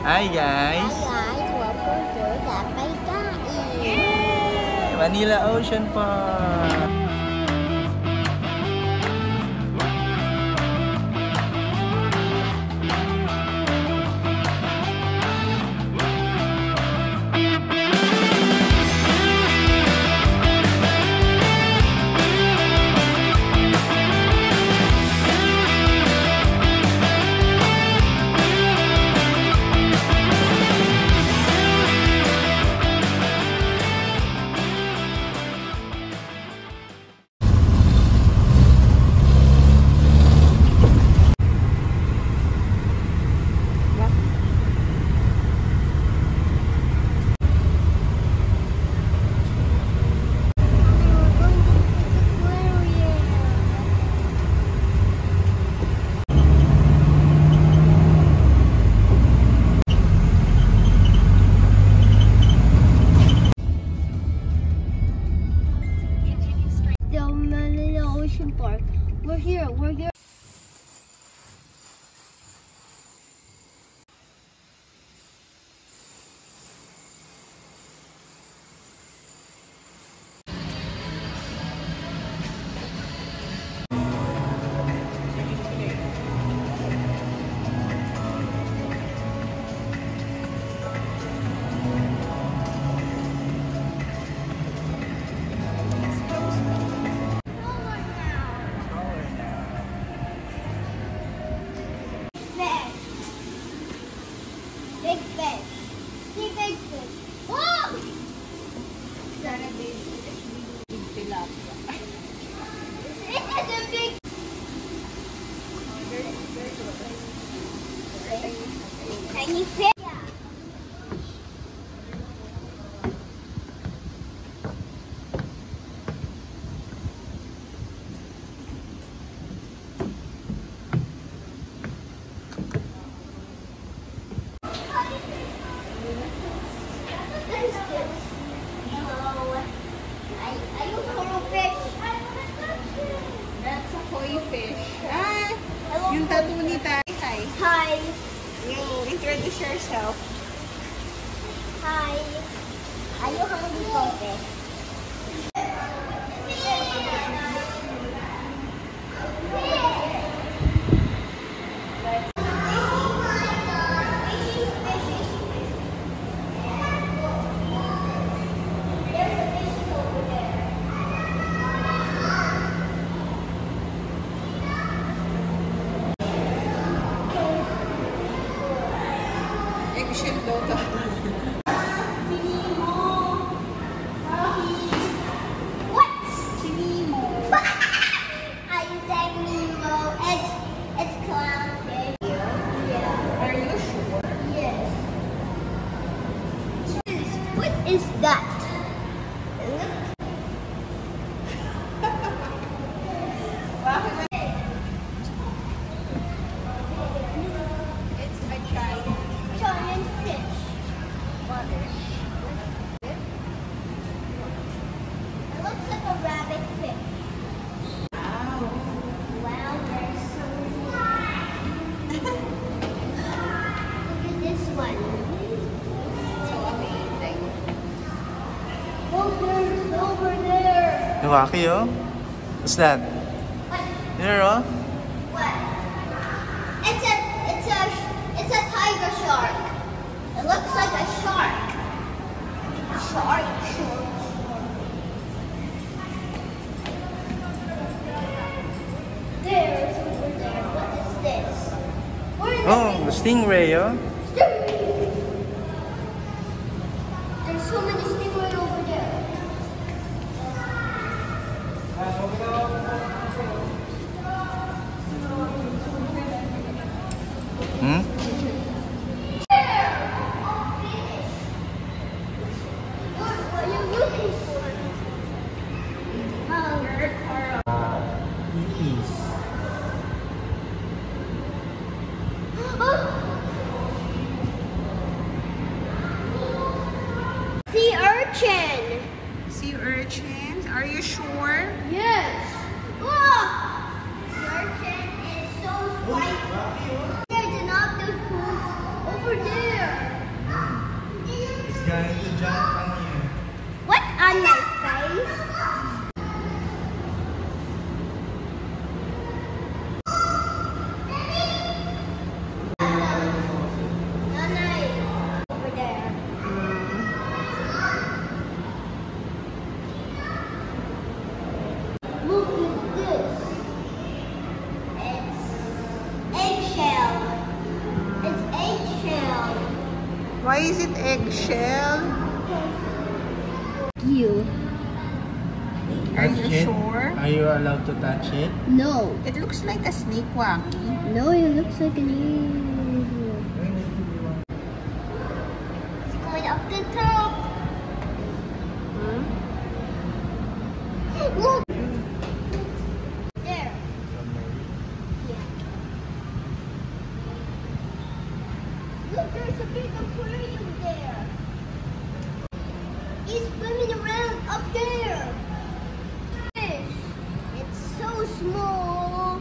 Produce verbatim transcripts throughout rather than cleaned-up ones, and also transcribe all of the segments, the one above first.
Hi guys! Hi guys, welcome to Gapay Kain! Yay! Manila Ocean Park! Park. We're here. We're here. Big fish. See big fish. Whoa! Sana big fish. Big tilapia. It is a big. Tiny fish. That's a koi fish. Ah, yung tattoo ni Tay. Hi. Hi. You introduce yourself. Hi. Are you hungry for fish? Eggshell daw to. What? Nemo. I said Nemo. It's it's clownfish. Yeah. Are you sure? Yes. What is that? It's a giant. Giant fish. Water. It looks like a rabbit fish. Wow. Wow, there's so many. Look at this one. So amazing. Oh, there's over there. Luwaki oh! What's that? What? Here oh! What? It's a, it's a, it's a tiger shark. It looks like a shark. Shark. There's over there. What is this? Where is Oh, the stingray oh! There's so many stingray over there. Hmm? What are you looking for? Sea urchin. Sea urchins, are you sure? Yes. Oh, sea urchin is so spicy. There's an octopus over there. going to jump on you. What on my face? Nanay, over there. Look at this. It's eggshell. It's eggshell. Why is it eggshell? You. Are Touch you it? sure? Are you allowed to touch it? No. It looks like a snake, Waki. No, it looks like an eel. It's going up the top. Hmm? Look. There. Yeah. Look, there's a big aquarium there. He's swimming around up there. Fish. It's so small.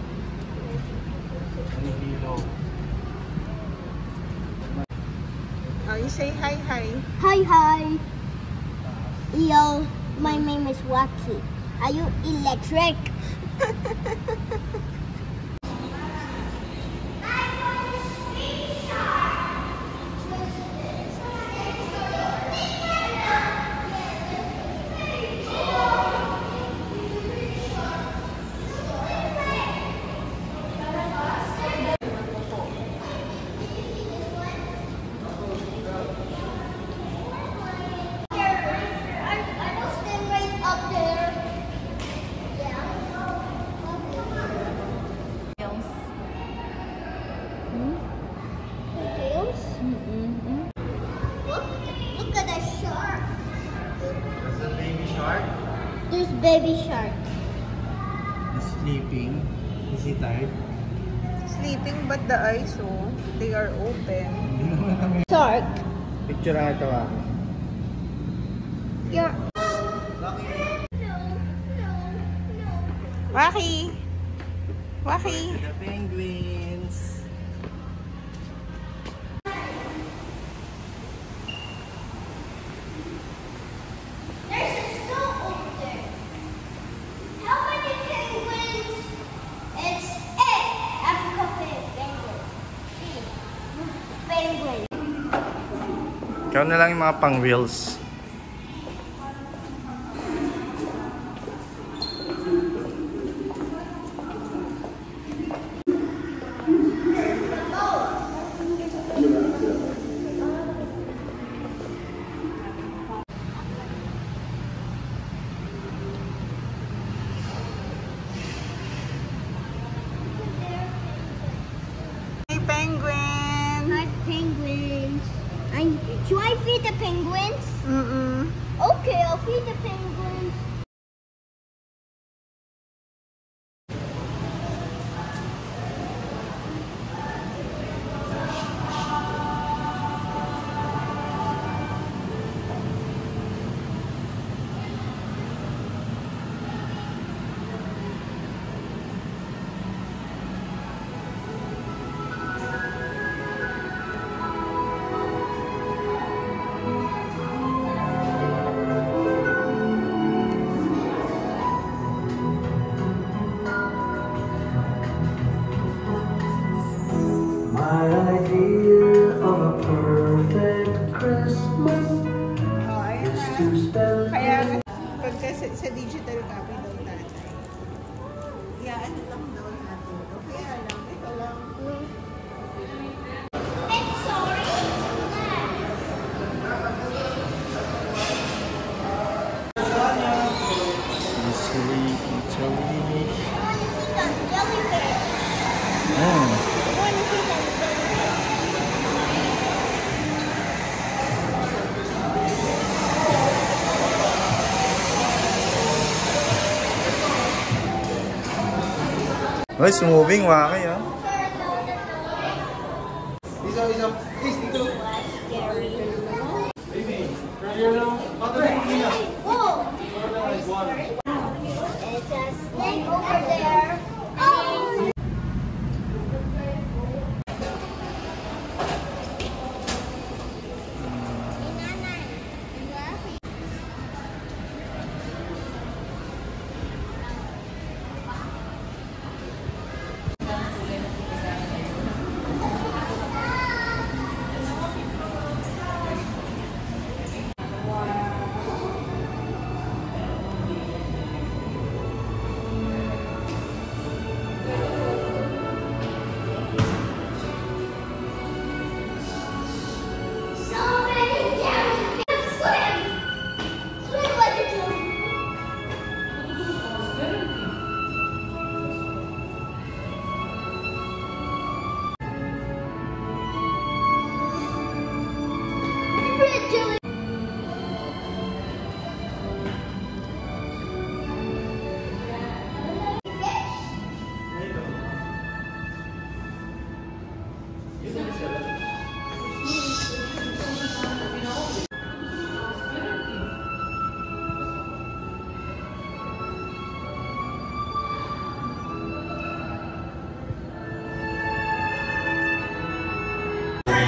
Oh, you say hi, hi. Hi, hi. Yo, my name is Wacky. Are you electric? Look, look at the shark. There's a baby shark. There's baby shark. He's sleeping. Is he tired? Sleeping, but the eyes, oh, they are open. Hindi naman kami. Shark. Picture ata ako. Yeah. Waki! Waki! The penguins. There's a snow over there. How many penguins? It's eight. Africa penguins. Penguin. Ikaw na lang yung mga pang wheels. Hey, penguin! Hi, penguins. I, should I feed the penguins? Mm-mm. Okay, I'll feed the penguins. My idea of a perfect Christmas Oh, ayun is na. to spend Kaya, pagka sa, sa digital copy daw tatay. Yeah, ano lang daw natin. Okay, alam. Ito lang. I'm sorry. Sicily, Italy. I want to see some jellyfish. Mm. I want to see some jellyfish. Oh, it's moving, Waki, oh. Isa, isa. Please, dito. Whoa! It's a snake over there. Oh! Inanay.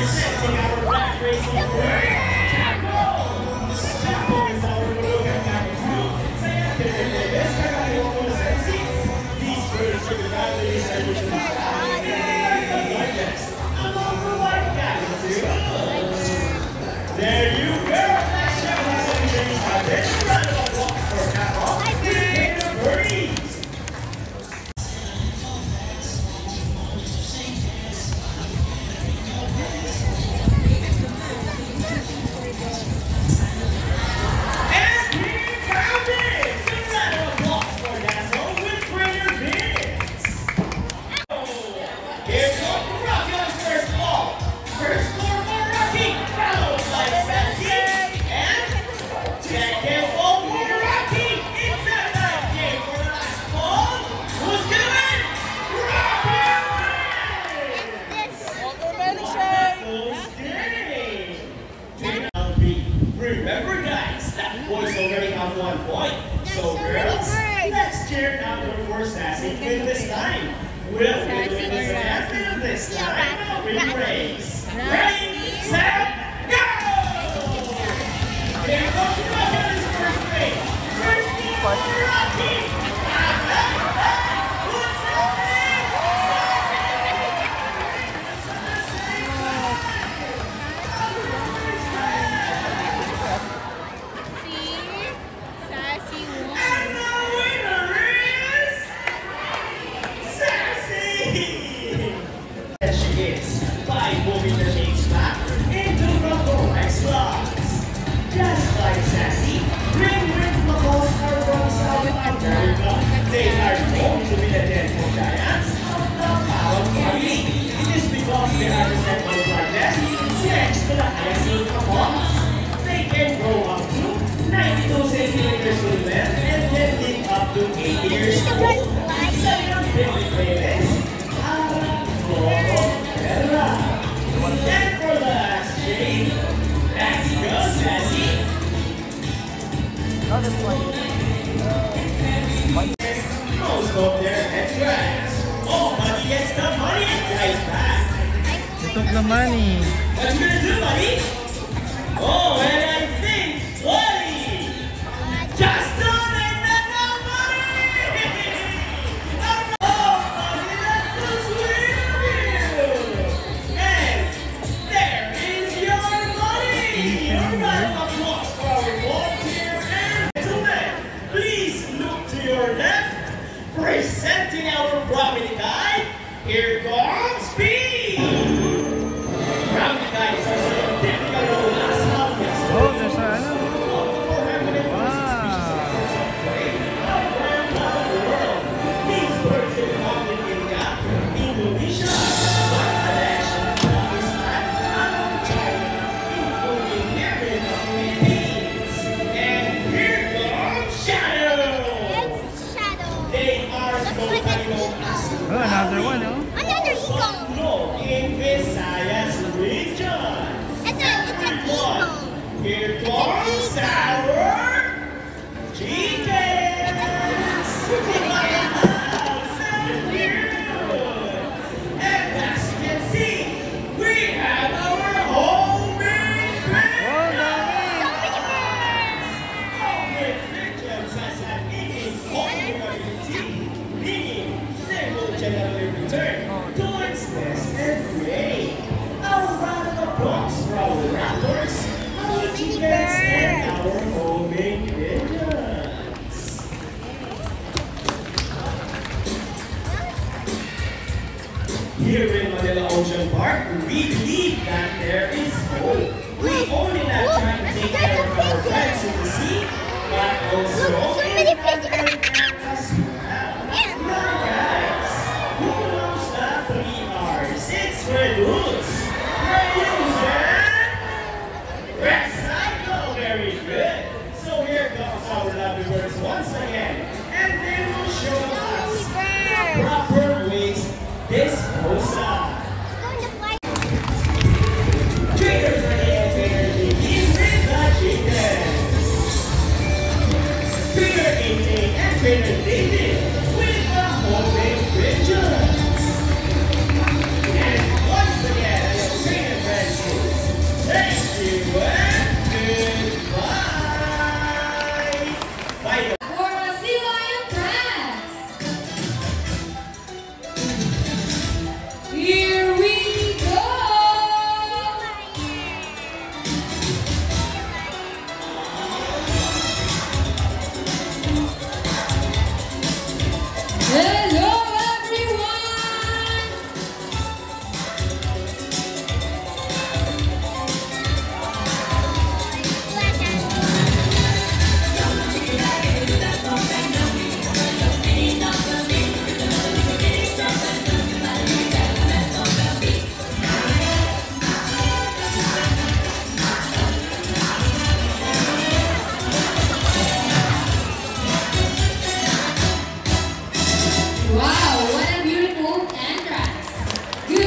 Presenting our black racing bird, Taco! Taco is our Barugan Gamit group. Saya tidak bebas karena iwan sensi. These birds should be valued as a digest. Among the white galaxy. There you go! Let's show us some things like this. Round of applause for Taco. Here are birdies. Remember guys, that boys already have one point. So girls, let's cheer now for Sassy Queen this time. Will we win this champion this time? We race. Ready, set, go! Here comes Rocky's first race. First for Rocky. They are known to be the gentle giants of the Power family. It is because they understand how largest next to the highest income box. They can grow up to ninety-two centimeters in length and can live up to eight years old. So your favorite playlist, Floro Terra. And for the last shade, let's go, Sassy. Most of their headshots. Oh, buddy gets the money and guys back. You took the money. What you gonna do, buddy? Oh, and I think twenty. Just don't make that no money. Oh, buddy, that's so sweet of you. And there is your money. Your round of applause for our volunteer and gentlemen. Please look to your left. Presenting our property guide, here comes Speed! Property guide is also difficult to last month. Oh, there's a ano. Wow. These birds are found in India, Indonesia, Bangladesh, Pakistan, and China, including here in the Philippines. And here comes Shadow! They are totally known as Oh, another one, oh. Another eagle. no in Visayas region. It's a, it's an eagle. Here comes our chickens. So cute. And as you can see, we have our homemade Oh, birds. Homemade pigeons has an eating popularity, meaning they will generally return towards nest and prey. Our round of applause for our raptors, our chickens, and our homemade pigeons. Here in Manila Ocean Park, we believe that there is hope. We only not try to take care of our friends in the sea, but also Look, so many in other pigeons. areas as well. Now guys, who knows the three R's? It's reduce, reuse, and recycle. Very good. So here comes our lovely birds once again, and they will show us the proper waste disposal. Going to fly. Traders ready and traders begin with the chickens. Trader eighteen and Trader David with the homemade pigeons. And once again,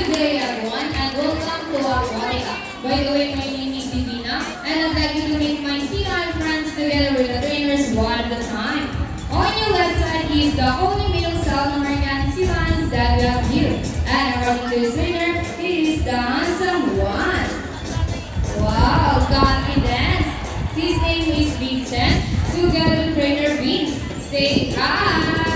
Good day everyone and welcome to Aquatica. By the way, my name is Divina and I'd like you to meet my sea lion friends together with the trainers one at a time. On your left side is the only male South American sea lions that we have here. And according to his trainer, he is the handsome one. Wow, confident. His name is Vincent. Together with trainer Vince. Say hi.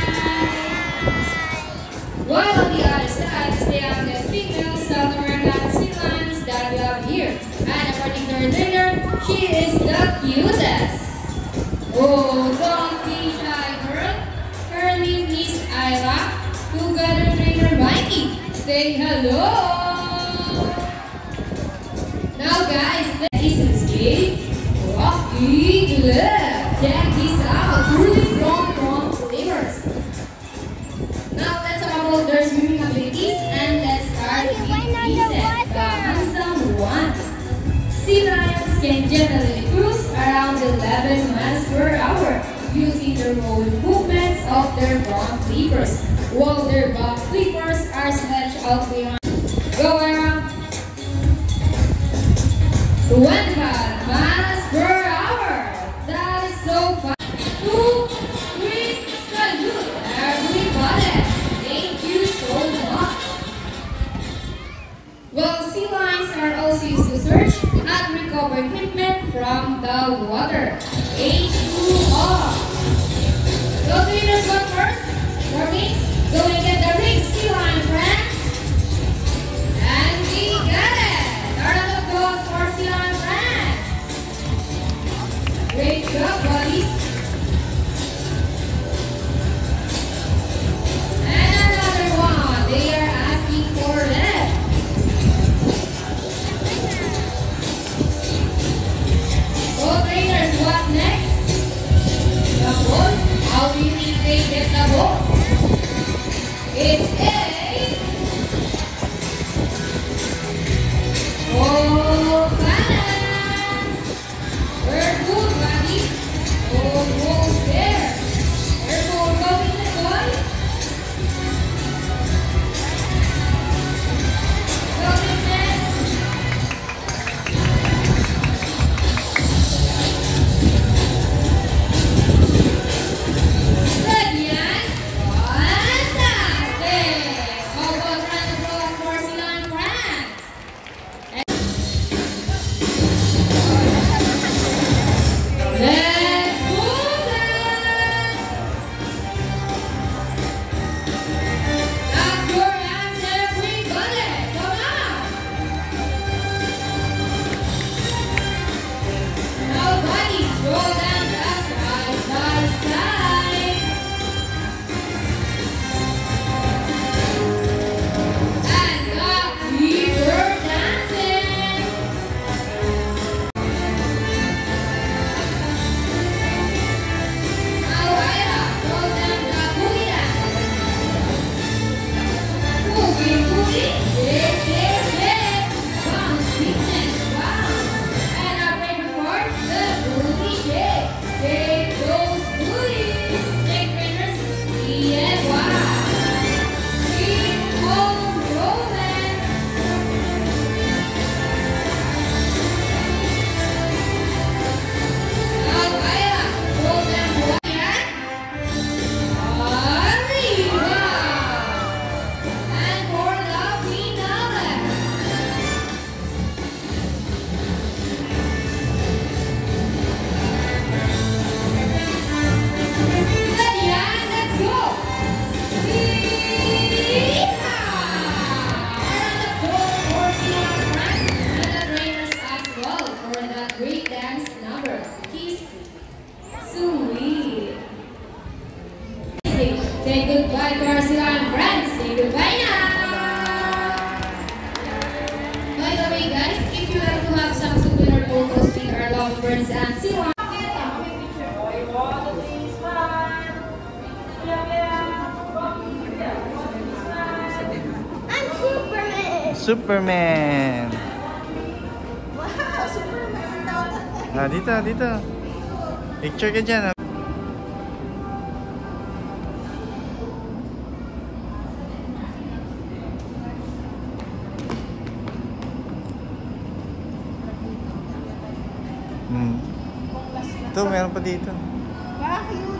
While on the other side is the youngest female South American sea lions that we have here. And according to her trainer, she is the cutest. Oh, don't be shy, girl. Her name is Ira. Together with trainer Mikey. Say hello. Now guys, this is it. Rocky Love. Check this out. Really strong, strong flavors. Now let's talk about their swimming abilities and let's start with Vincent, the handsome one. Sea lions can generally cruise around eleven miles per hour using the rolling movements of their front flippers, while their back flippers are stretched out beyond. Go around twenty-five miles per hour. That is so fast. Two, three, salute everybody. Thank you so much. Well, sea lions are also used to search and recover equipment from the water. H two O. So trainers, what first? Your wings. Go and get the rings, sea lion friends. And we got it. Round of applause for sea lion friends. Great job, buddies. And another one. They are asking for it. So trainers, what's next? The boat. How do you think they get the boat? It's a oh balance. We're good, buddy. Almost there. Careful, going the boy. Go, Vincent. Steady and fantastic. How about round of applause for sea lion friends? Let's move it! Clap your hands, everybody! Come on! Now, buddies, roll down the side, side, side. And up we were dancing. Now, Ira, roll down the boogie dance. Boogie, boogie, shake, shake, shake. Bounce, Vincent, bounce. And our favorite part, the boogie shake. Shake those booties. Shake trainers, yeah, wow. Keep on rolling. Now, Ira, roll down the boogie dance. Arriba! And for the finale. Ready, and let's go! Yeehaw! And the applause for sea lion friends and the trainers as well for that great dance number. He's sweet. Say, say goodbye to our sea lion friends. Say goodbye now. By the way, guys, if you like to have some souvenir photos with our lovebirds and sea lions, I'm Superman. Superman. Wow, Superman daw. Ah, dito, dito. Picture ka dyan. ah. Ito, meron pa dito. Bakit?